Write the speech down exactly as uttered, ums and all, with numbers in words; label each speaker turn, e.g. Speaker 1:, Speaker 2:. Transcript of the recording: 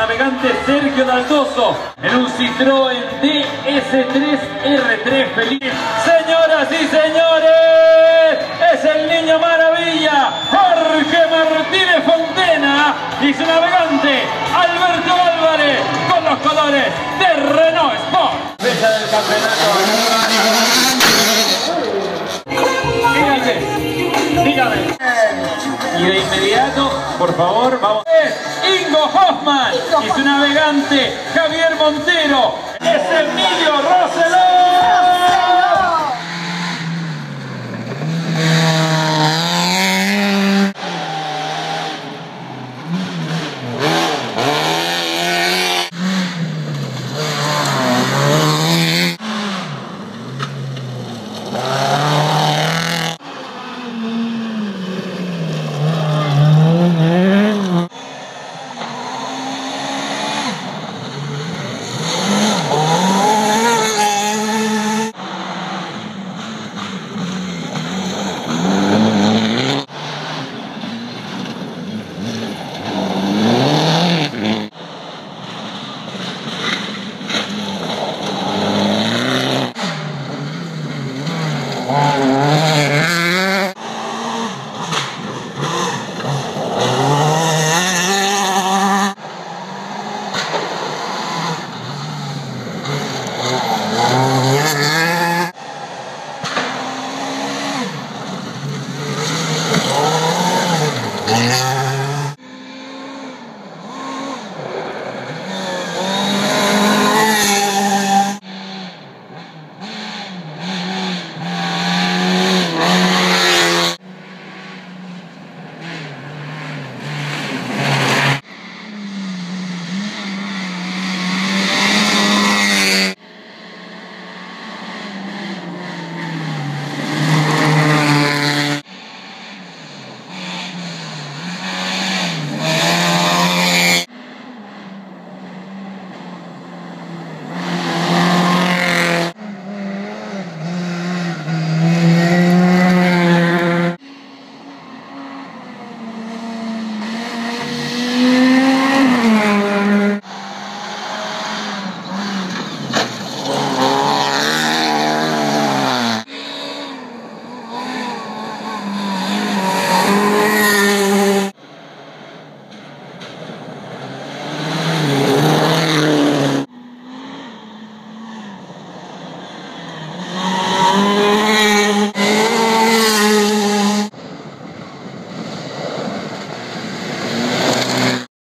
Speaker 1: navegante Sergio Daldoso en un Citroën D S tres R tres feliz. Señoras y señores, es el niño maravilla, Jorge Martínez Fontena, y su navegante Alberto Álvarez con los colores de Renault Sport. Fecha del campeonato. Dígame, dígame. Y de inmediato, por favor, vamos. Es Ingo Hoffman y su navegante Javier Montero. Es Emilio Roseló.